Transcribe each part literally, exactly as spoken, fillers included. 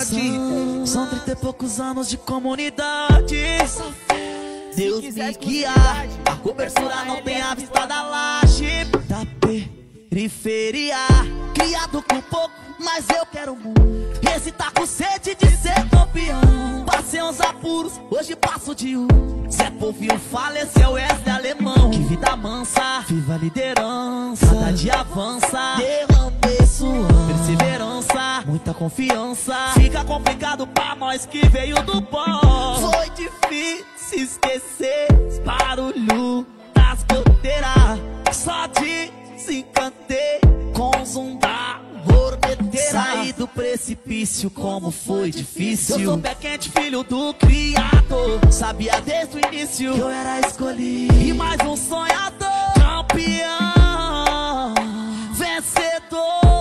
São, são trinta e poucos anos de comunidade. Deus me guiar, a cobertura não tem a vista da laje. Da periferia, criado com pouco, mas eu quero muito. Esse tá com sede de ser campeão. Passei uns apuros, hoje passo de um. Zé Povinho faleceu, Wesley Alemão. Que vida mansa, viva a liderança. Cada dia avança, derramei suor. Perseverança, muita confiança. Fica complicado pra nós que veio do pó. Foi difícil esquecer os barulhos das goteiras. Só desencantei com o zoom da borbeteira. Saí do precipício, como foi difícil. Eu sou pé quente, filho do criador. Sabia desde o início que eu era escolhido. E mais um sonhador, campeão, vencedor.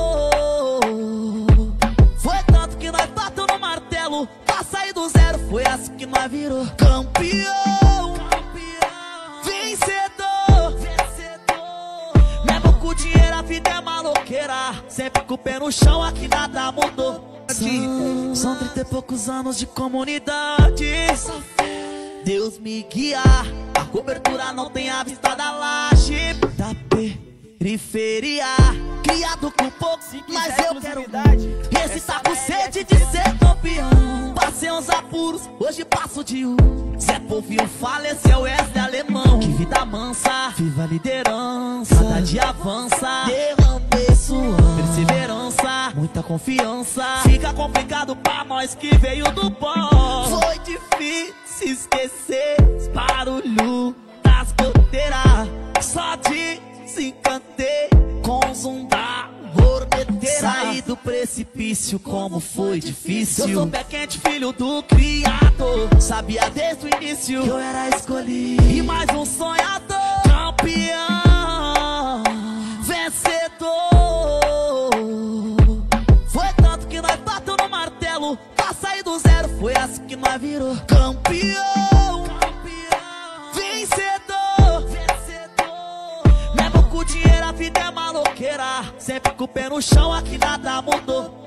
Foi tanto que nós bateu no martelo pra sair do zero. Foi assim que nós virou campeão, campeão, vencedor, vencedor. Mesmo com o dinheiro a vida é maloqueira. Sempre com o pé no chão, aqui nada mudou. São, são trinta e poucos anos de comunidade. Deus me guiar, a cobertura não tem a vista da laje. Da periferia, criado com pouco, mas eu quero muito. Esse tá com sede de ser campeão. Passei uns apuros, hoje passo de um. Zé Povinho faleceu, Wesley Alemão. Que vida mansa, viva a liderança. Cada dia avança, derramei suor. Perseverança, muita confiança. Fica complicado pra nós que veio do pó. Foi difícil esquecer os barulhos das goteiras. Só desencantei com o zoom da borbeteira. Saí do precipício, como foi difícil. Eu sou pé quente, filho do criador. Sabia desde o início que eu era escolhido. E mais um sonhador, campeão, vencedor. Foi tanto que nós bateu no martelo pra sair do zero. Foi assim que nós virou campeão, campeão, vencedor, vencedor. Mesmo com o dinheiro a vida é maloqueira. Sempre com o pé no chão, aqui nada mudou.